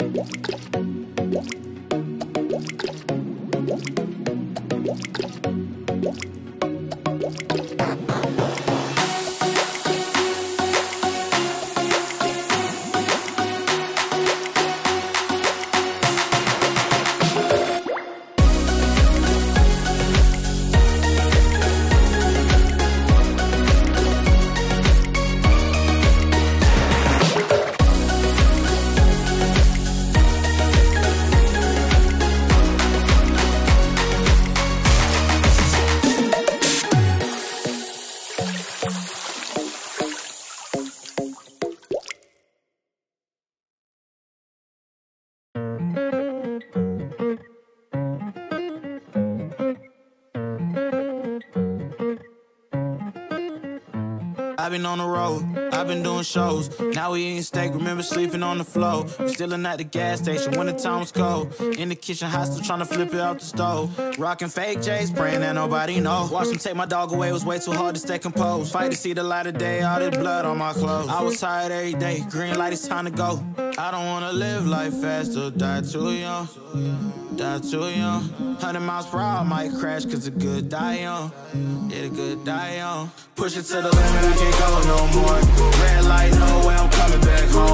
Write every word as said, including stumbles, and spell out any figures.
I've been on the road, I've been doing shows. Now we eating steak, remember sleeping on the floor. We stillin' at the gas station when the time was cold. In the kitchen, hot, still tryna flip it out the stove. Rockin' fake J's, praying that nobody know. Watch them take my dog away, it was way too hard to stay composed. Fight to see the light of day, all this blood on my clothes. I was tired every day, green light, it's time to go. I don't wanna live life fast or die too young. Die too young. Hundred miles per hour, I might crash, cause the good die young. Yeah, the good die young. Push it to the limit, I can't go no more. Red light, no way, I'm coming back home.